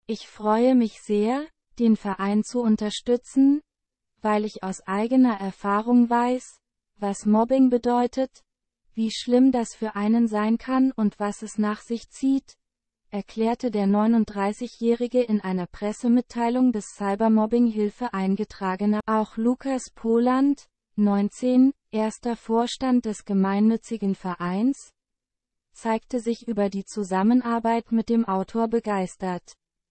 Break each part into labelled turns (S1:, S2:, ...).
S1: Ich freue mich sehr, den Verein zu unterstützen, weil ich aus eigener Erfahrung weiß, was Mobbing bedeutet, wie schlimm das für einen sein kann und was es nach sich zieht, erklärte der 39-Jährige in einer Pressemitteilung des Cybermobbing-Hilfe-Eingetragener. Auch Lukas Poland, 19, erster Vorstand des gemeinnützigen Vereins, zeigte sich über die Zusammenarbeit mit dem Autor begeistert.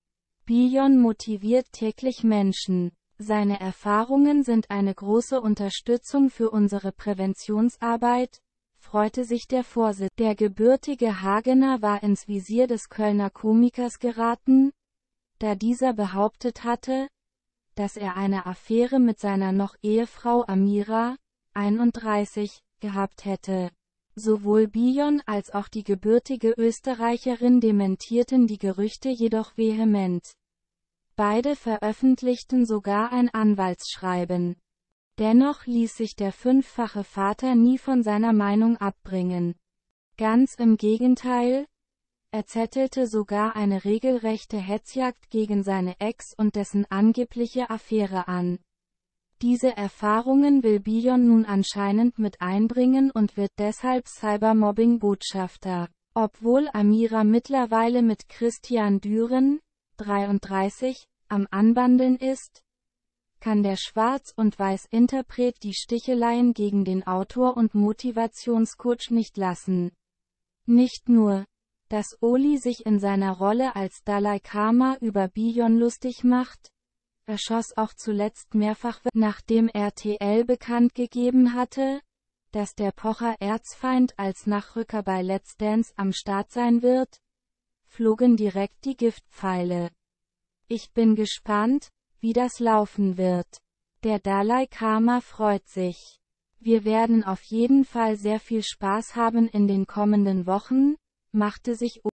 S1: Bion motiviert täglich Menschen. Seine Erfahrungen sind eine große Unterstützung für unsere Präventionsarbeit, freute sich der Vorsitzende. Der gebürtige Hagener war ins Visier des Kölner Komikers geraten, da dieser behauptet hatte, dass er eine Affäre mit seiner noch Ehefrau Amira, 31, gehabt hätte. Sowohl Bion als auch die gebürtige Österreicherin dementierten die Gerüchte jedoch vehement. Beide veröffentlichten sogar ein Anwaltsschreiben. Dennoch ließ sich der fünffache Vater nie von seiner Meinung abbringen. Ganz im Gegenteil, er zettelte sogar eine regelrechte Hetzjagd gegen seine Ex und dessen angebliche Affäre an. Diese Erfahrungen will Bion nun anscheinend mit einbringen und wird deshalb Cybermobbing-Botschafter. Obwohl Amira mittlerweile mit Christian Düren, 33, am Anbandeln ist, kann der Schwarz- und Weiß-Interpret die Sticheleien gegen den Autor und Motivationscoach nicht lassen. Nicht nur, dass Oli sich in seiner Rolle als Dalai Lama über Bion lustig macht, er schoss auch zuletzt mehrfach, nachdem RTL bekannt gegeben hatte, dass der Pocher-Erzfeind als Nachrücker bei Let's Dance am Start sein wird, flogen direkt die Giftpfeile. Ich bin gespannt, wie das laufen wird. Der Dalai Lama freut sich. Wir werden auf jeden Fall sehr viel Spaß haben in den kommenden Wochen, machte sich